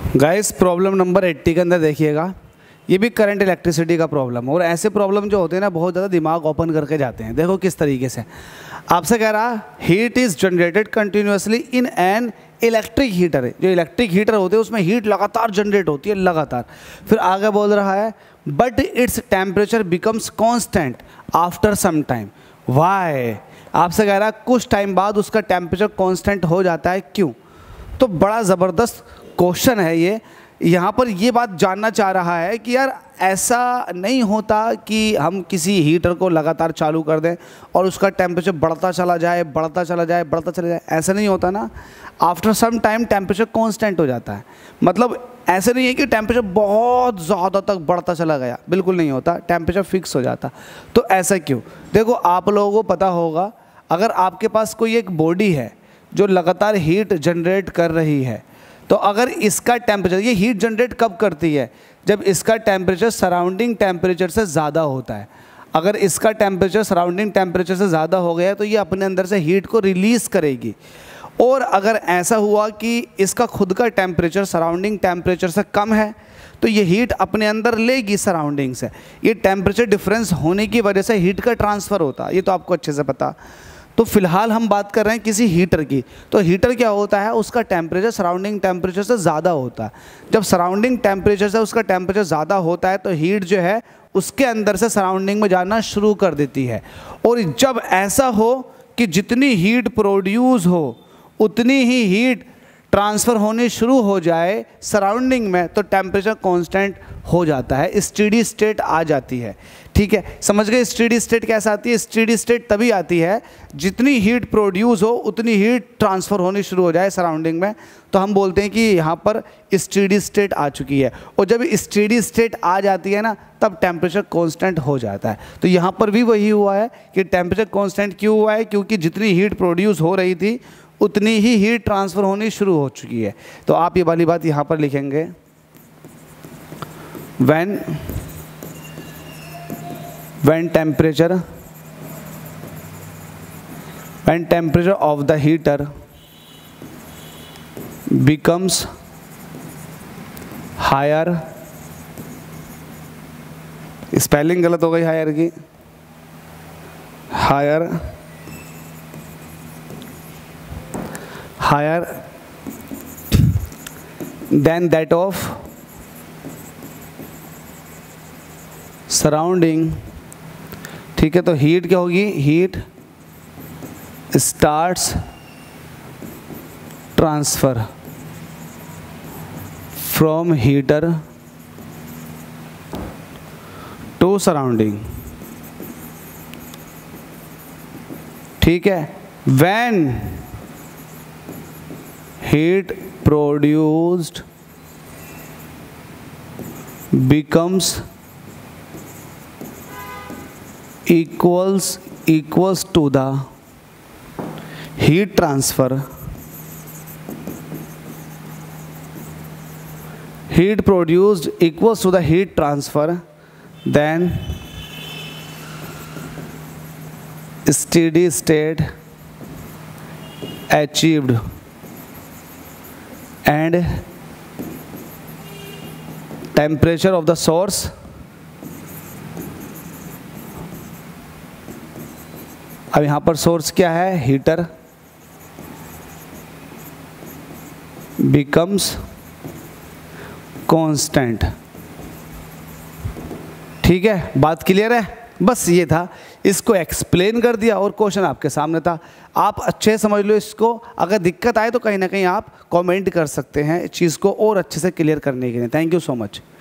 Guys problem number 80 के अंदर देखिएगा, ये भी करंट इलेक्ट्रिसिटी का प्रॉब्लम। और ऐसे प्रॉब्लम जो होते हैं ना, बहुत ज़्यादा दिमाग ओपन करके जाते हैं। देखो किस तरीके से आपसे कह रहा, heat is generated continuously in an electric heater. जो इलेक्ट्रिक हीटर होते हैं उसमें हीट लगातार जनरेट होती है, लगातार। फिर आगे बोल रहा है but its temperature becomes constant after some time. Why? आपसे कह रहा है कुछ टाइम बाद उसका टेम्परेचर कॉन्स्टेंट हो जाता है, क्यों? तो बड़ा ज़बरदस्त क्वेश्चन है ये। यहाँ पर ये बात जानना चाह रहा है कि यार ऐसा नहीं होता कि हम किसी हीटर को लगातार चालू कर दें और उसका टेम्परेचर बढ़ता चला जाए, बढ़ता चला जाए, बढ़ता चला जाए। ऐसा नहीं होता ना। After some time temperature constant हो जाता है। मतलब ऐसा नहीं है कि टेम्परेचर बहुत ज़्यादा तक बढ़ता चला गया, बिल्कुल नहीं होता। टेम्परेचर फिक्स हो जाता। तो ऐसा क्यों? देखो आप लोगों को पता होगा, अगर आपके पास कोई एक बॉडी है जो लगातार हीट जनरेट कर रही है, तो अगर इसका टेम्परेचर, ये हीट जनरेट कब करती है? जब इसका टेम्परेचर सराउंडिंग टेम्परेचर से ज़्यादा होता है। अगर इसका टेम्परेचर सराउंडिंग टेम्परेचर से ज़्यादा हो गया तो ये अपने अंदर से हीट को रिलीज़ करेगी। और अगर ऐसा हुआ कि इसका खुद का टेम्परेचर सराउंडिंग टेम्परेचर से कम है तो ये हीट अपने अंदर लेगी सराउंडिंग से। ये टेम्परेचर डिफरेंस होने की वजह से हीट का ट्रांसफ़र होता है, ये तो आपको अच्छे से पता। तो फिलहाल हम बात कर रहे हैं किसी हीटर की। तो हीटर क्या होता है, उसका टेम्परेचर सराउंडिंग टेम्परेचर से ज़्यादा होता है। जब सराउंडिंग टेम्परेचर से उसका टेम्परेचर ज़्यादा होता है तो हीट जो है उसके अंदर से सराउंडिंग में जाना शुरू कर देती है। और जब ऐसा हो कि जितनी हीट प्रोड्यूस हो उतनी ही हीट ट्रांसफ़र होनी शुरू हो जाए सराउंडिंग में, तो टेम्परेचर कांस्टेंट हो जाता है, स्टेडी स्टेट आ जाती है। ठीक है, समझ गए? स्टेडी स्टेट कैसे आती है? स्टेडी स्टेट तभी आती है जितनी हीट प्रोड्यूस हो उतनी हीट ट्रांसफ़र होनी शुरू हो जाए सराउंडिंग में, तो हम बोलते हैं कि यहाँ पर स्टेडी स्टेट आ चुकी है। और जब स्टेडी स्टेट आ जाती है ना, तब टेम्परेचर कांस्टेंट हो जाता है। तो यहाँ पर भी वही हुआ है कि टेम्परेचर कांस्टेंट क्यों हुआ है? क्योंकि जितनी हीट प्रोड्यूस हो रही थी उतनी ही हीट ट्रांसफ़र होनी शुरू हो चुकी है। तो आप ये वाली बात यहाँ पर लिखेंगे, when temperature of the heater becomes higher, spelling गलत हो गई हायर की, higher than that of surrounding। ठीक है, तो हीट क्या होगी? Heat starts transfer from heater to surrounding. ठीक है, when heat produced becomes equals to the heat transfer, heat produced equals to the heat transfer, then steady state achieved and temperature of the source अब यहाँ पर source क्या है? Heater becomes constant. ठीक है, बात क्लियर है? बस ये था, इसको एक्सप्लेन कर दिया और क्वेश्चन आपके सामने था। आप अच्छे समझ लो इसको। अगर दिक्कत आए तो कहीं ना कहीं आप कमेंट कर सकते हैं इस चीज़ को और अच्छे से क्लियर करने के लिए। Thank you so much.